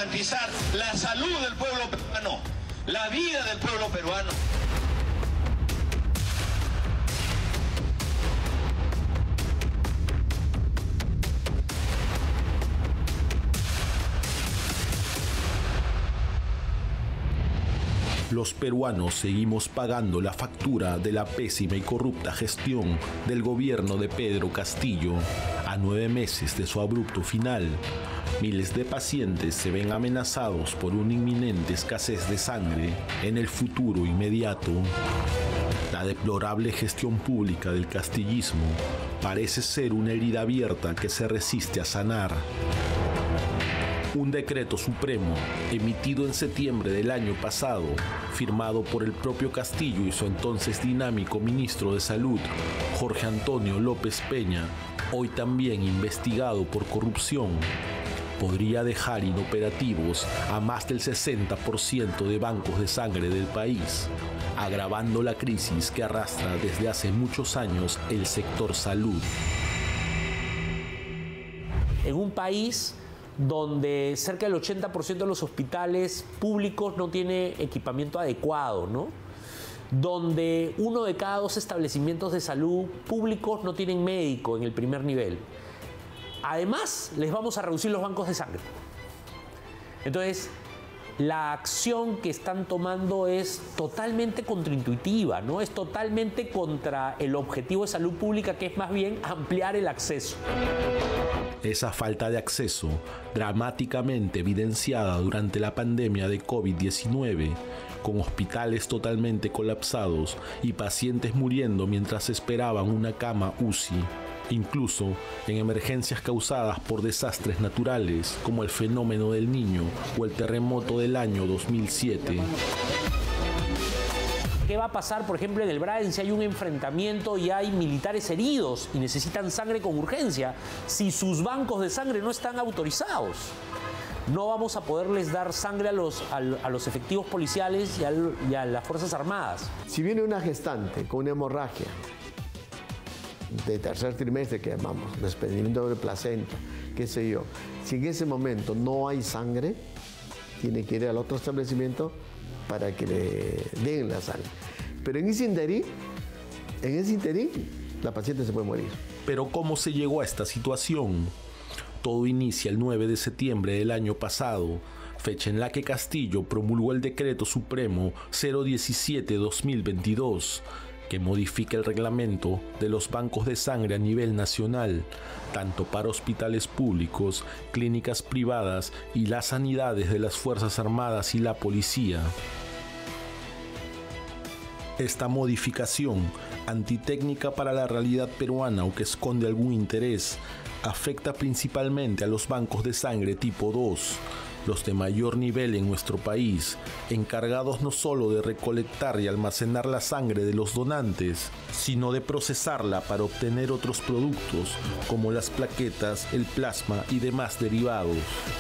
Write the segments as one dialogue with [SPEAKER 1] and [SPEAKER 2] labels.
[SPEAKER 1] garantizar la salud del pueblo peruano, la vida del pueblo peruano.
[SPEAKER 2] Los peruanos seguimos pagando la factura de la pésima y corrupta gestión del gobierno de Pedro Castillo. A 9 meses de su abrupto final, miles de pacientes se ven amenazados por una inminente escasez de sangre en el futuro inmediato. La deplorable gestión pública del castillismo parece ser una herida abierta que se resiste a sanar. Un decreto supremo, emitido en septiembre del año pasado, firmado por el propio Castillo y su entonces dinámico ministro de Salud, Jorge Antonio López Peña, hoy también investigado por corrupción, podría dejar inoperativos a más del 60% de bancos de sangre del país, agravando la crisis que arrastra desde hace muchos años el sector salud.
[SPEAKER 3] En un país donde cerca del 80% de los hospitales públicos no tiene equipamiento adecuado, ¿no? Donde 1 de cada 2 establecimientos de salud públicos no tienen médico en el primer nivel. Además, les vamos a reducir los bancos de sangre. Entonces, la acción que están tomando es totalmente contraintuitiva, ¿no? Es totalmente contra el objetivo de salud pública, que es más bien ampliar el acceso.
[SPEAKER 2] Esa falta de acceso, dramáticamente evidenciada durante la pandemia de COVID-19, con hospitales totalmente colapsados y pacientes muriendo mientras esperaban una cama UCI, incluso en emergencias causadas por desastres naturales como el fenómeno del Niño o el terremoto del año 2007.
[SPEAKER 3] ¿Qué va a pasar, por ejemplo, en el Brain si hay un enfrentamiento y hay militares heridos y necesitan sangre con urgencia, si sus bancos de sangre no están autorizados? No vamos a poderles dar sangre a los efectivos policiales y a las Fuerzas Armadas.
[SPEAKER 4] Si viene una gestante con una hemorragia de tercer trimestre, que llamamos, desprendimiento de placenta, qué sé yo, si en ese momento no hay sangre, tiene que ir al otro establecimiento para que le den la sangre. Pero en ese interín, la paciente se puede morir.
[SPEAKER 2] Pero ¿cómo se llegó a esta situación? Todo inicia el 9 de septiembre del año pasado, fecha en la que Castillo promulgó el Decreto Supremo 017-2022, que modifica el reglamento de los bancos de sangre a nivel nacional, tanto para hospitales públicos, clínicas privadas y las sanidades de las Fuerzas Armadas y la Policía. Esta modificación, antitécnica para la realidad peruana o que esconde algún interés, afecta principalmente a los bancos de sangre tipo 2, los de mayor nivel en nuestro país, encargados no solo de recolectar y almacenar la sangre de los donantes, sino de procesarla para obtener otros productos como las plaquetas, el plasma y demás derivados.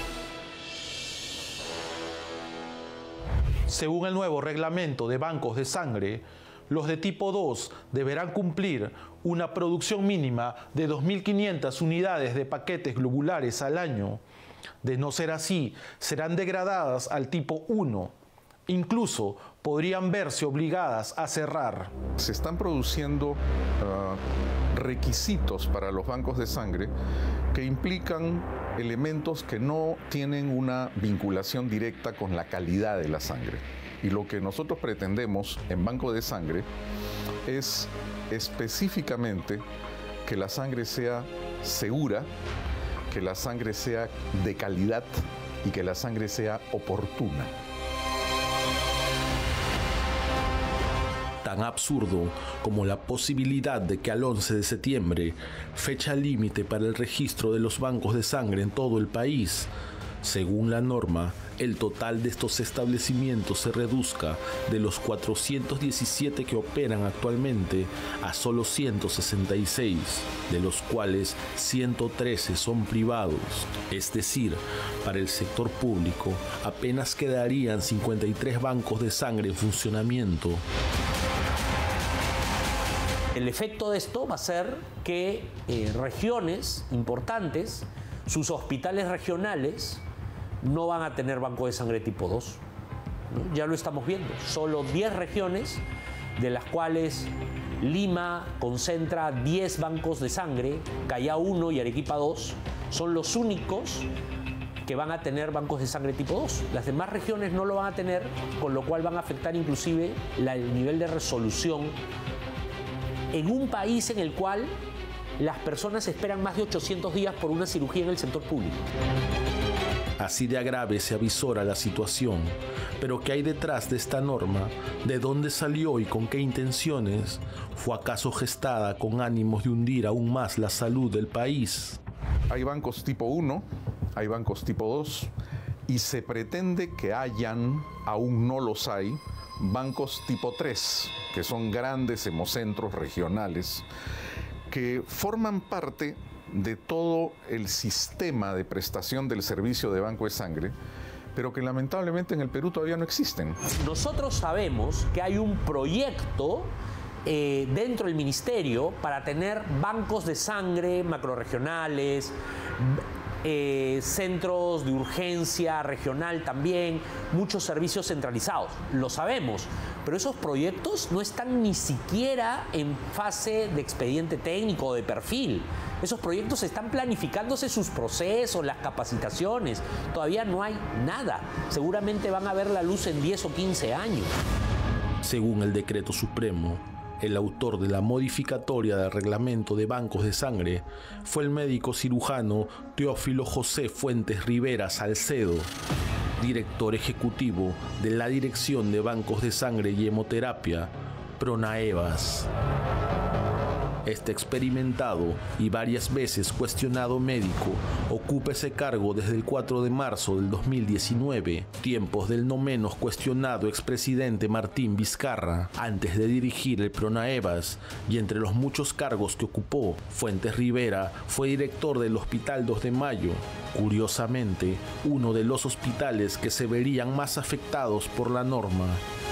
[SPEAKER 2] Según el nuevo reglamento de bancos de sangre, los de tipo 2 deberán cumplir una producción mínima de 2.500 unidades de paquetes globulares al año. De no ser así, serán degradadas al tipo 1. Incluso podrían verse obligadas a cerrar.
[SPEAKER 5] Se están produciendo requisitos para los bancos de sangre que implican elementos que no tienen una vinculación directa con la calidad de la sangre. Y lo que nosotros pretendemos en banco de sangre es específicamente que la sangre sea segura, que la sangre sea de calidad y que la sangre sea oportuna.
[SPEAKER 2] Tan absurdo como la posibilidad de que al 11 de septiembre, fecha límite para el registro de los bancos de sangre en todo el país, según la norma, el total de estos establecimientos se reduzca de los 417 que operan actualmente a solo 166, de los cuales 113 son privados. Es decir, para el sector público apenas quedarían 53 bancos de sangre en funcionamiento.
[SPEAKER 3] El efecto de esto va a ser que regiones importantes, sus hospitales regionales, no van a tener banco de sangre tipo 2. ¿No? Ya lo estamos viendo. Solo 10 regiones, de las cuales Lima concentra 10 bancos de sangre, Callao 1 y Arequipa 2, son los únicos que van a tener bancos de sangre tipo 2. Las demás regiones no lo van a tener, con lo cual van a afectar inclusive el nivel de resolución en un país en el cual las personas esperan más de 800 días por una cirugía en el sector público.
[SPEAKER 2] Así de grave se avisora la situación, pero ¿qué hay detrás de esta norma? ¿De dónde salió y con qué intenciones? ¿Fue acaso gestada con ánimos de hundir aún más la salud del país?
[SPEAKER 5] Hay bancos tipo 1, hay bancos tipo 2 y se pretende que hayan, aún no los hay, bancos tipo 3, que son grandes hemocentros regionales que forman parte de todo el sistema de prestación del servicio de banco de sangre, pero que lamentablemente en el Perú todavía no existen.
[SPEAKER 3] Nosotros sabemos que hay un proyecto dentro del ministerio para tener bancos de sangre macrorregionales, centros de urgencia regional también, muchos servicios centralizados. Lo sabemos, pero esos proyectos no están ni siquiera en fase de expediente técnico o de perfil. Esos proyectos están planificándose sus procesos, las capacitaciones. Todavía no hay nada. Seguramente van a ver la luz en 10 o 15 años.
[SPEAKER 2] Según el decreto supremo, el autor de la modificatoria del reglamento de bancos de sangre fue el médico cirujano Teófilo José Fuentes Rivera Salcedo, director ejecutivo de la Dirección de Bancos de Sangre y Hemoterapia, Pronaevas. Este experimentado y varias veces cuestionado médico ocupa ese cargo desde el 4 de marzo del 2019, tiempos del no menos cuestionado expresidente Martín Vizcarra, antes de dirigir el Pronaevas, y entre los muchos cargos que ocupó, Fuentes Rivera fue director del Hospital 2 de Mayo, curiosamente, uno de los hospitales que se verían más afectados por la norma.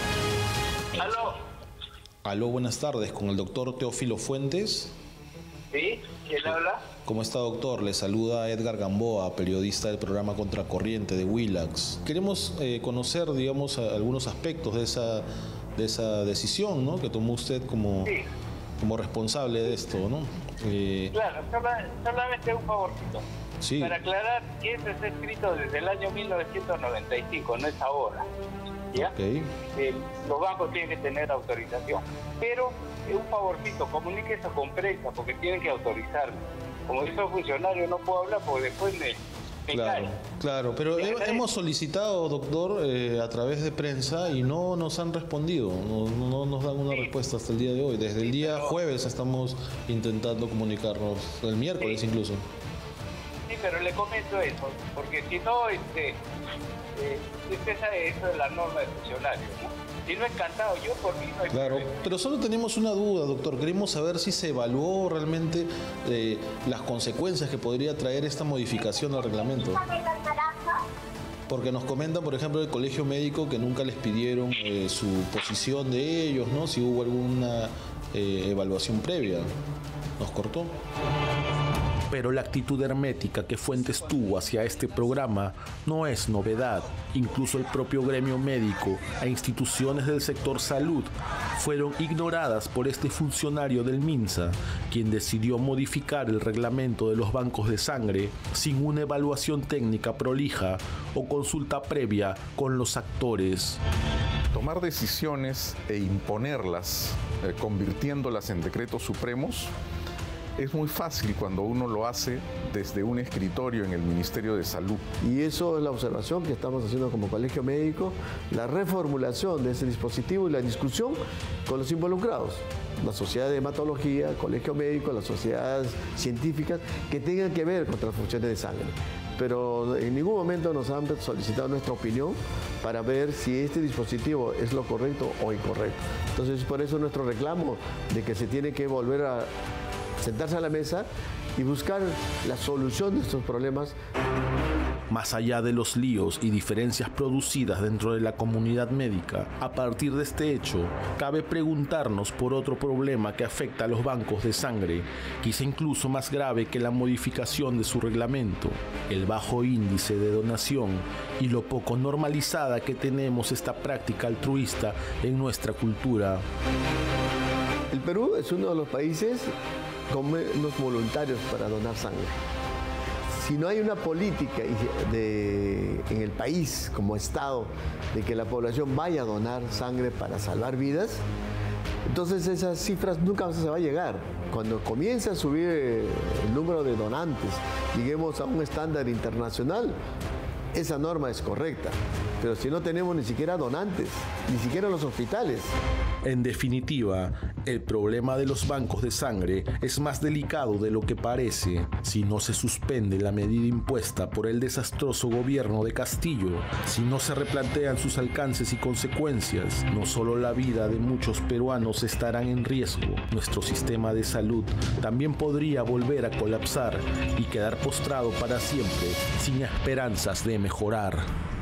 [SPEAKER 6] Aló, buenas tardes, con el doctor Teófilo Fuentes.
[SPEAKER 7] ¿Sí? ¿Quién habla?
[SPEAKER 6] ¿Cómo está, doctor? Le saluda Edgar Gamboa, periodista del programa Contracorriente de Willax. Queremos conocer, digamos, algunos aspectos de esa decisión, ¿no?, que tomó usted como responsable de esto, ¿no?
[SPEAKER 7] Claro, solamente un favorcito.
[SPEAKER 6] Sí.
[SPEAKER 7] Para aclarar que eso está escrito desde el año 1995, no es ahora. ¿Ya?
[SPEAKER 6] Okay.
[SPEAKER 7] Los bancos tienen que tener autorización, pero un favorcito, comunique eso con prensa porque tienen que autorizarme. Como yo soy funcionario no puedo hablar porque después me cae.
[SPEAKER 6] Claro, pero hemos solicitado, doctor, a través de prensa y no nos han respondido, no nos dan una respuesta hasta el día de hoy. Desde el día jueves estamos intentando comunicarnos, el miércoles incluso.
[SPEAKER 7] Sí, pero le comento eso, porque si no, eso es la norma de funcionario, ¿no? Si no, encantado, yo por mí no hay
[SPEAKER 6] problema. Pero solo tenemos una duda, doctor. Queremos saber si se evaluó realmente las consecuencias que podría traer esta modificación al reglamento. Porque nos comentan, por ejemplo, el Colegio Médico que nunca les pidieron su posición de ellos, ¿no? Si hubo alguna evaluación previa. Nos cortó.
[SPEAKER 2] Pero la actitud hermética que Fuentes tuvo hacia este programa no es novedad. Incluso el propio gremio médico e instituciones del sector salud fueron ignoradas por este funcionario del MINSA, quien decidió modificar el reglamento de los bancos de sangre sin una evaluación técnica prolija o consulta previa con los actores.
[SPEAKER 5] Tomar decisiones e imponerlas, convirtiéndolas en decretos supremos, es muy fácil cuando uno lo hace desde un escritorio en el Ministerio de Salud.
[SPEAKER 4] Y eso es la observación que estamos haciendo como Colegio Médico, la reformulación de ese dispositivo y la discusión con los involucrados, la Sociedad de Hematología, el Colegio Médico, las sociedades científicas que tengan que ver con transfusiones de sangre. Pero en ningún momento nos han solicitado nuestra opinión para ver si este dispositivo es lo correcto o incorrecto. Entonces, por eso nuestro reclamo de que se tiene que volver a sentarse a la mesa y buscar la solución de estos problemas.
[SPEAKER 2] Más allá de los líos y diferencias producidas dentro de la comunidad médica, a partir de este hecho, cabe preguntarnos por otro problema que afecta a los bancos de sangre, quizá incluso más grave que la modificación de su reglamento: el bajo índice de donación y lo poco normalizada que tenemos esta práctica altruista en nuestra cultura.
[SPEAKER 4] El Perú es uno de los países con menos voluntarios para donar sangre. Si no hay una política en el país como Estado de que la población vaya a donar sangre para salvar vidas, entonces esas cifras nunca se va a llegar. Cuando comience a subir el número de donantes, lleguemos a un estándar internacional, esa norma es correcta. Pero si no tenemos ni siquiera donantes, ni siquiera los hospitales.
[SPEAKER 2] En definitiva, el problema de los bancos de sangre es más delicado de lo que parece. Si no se suspende la medida impuesta por el desastroso gobierno de Castillo, si no se replantean sus alcances y consecuencias, no solo la vida de muchos peruanos estarán en riesgo, nuestro sistema de salud también podría volver a colapsar y quedar postrado para siempre, sin esperanzas de mejorar.